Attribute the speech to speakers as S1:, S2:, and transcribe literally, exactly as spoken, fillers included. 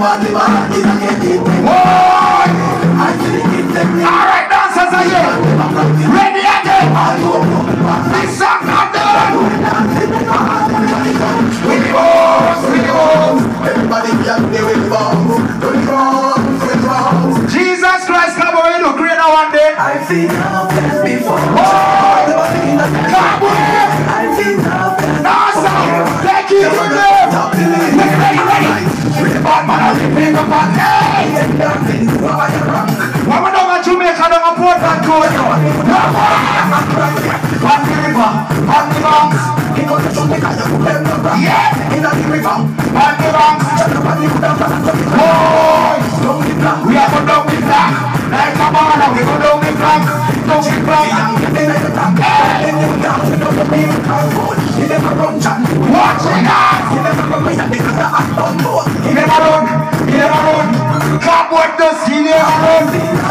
S1: Alright, dancers again. Ready again. This song not done. With the bones, with the bones. Everybody can play with the bones. With the bones, with the bones. Jesus Christ, come on, you create a one day. I've seen nothing before. Oh, come on. I've seen nothing. Awesome. Thank you, good name. Ready, ready, ready. Bad man, I'm ripping up on hey. What we don't want to make a long port and go on the river, on the banks. Yeah, in the river, on the banks. Oh, we are going down the black. Like a banana, we go down the black. Down the black. Watch it out. He never run, he never run. Cowboy does, he never run.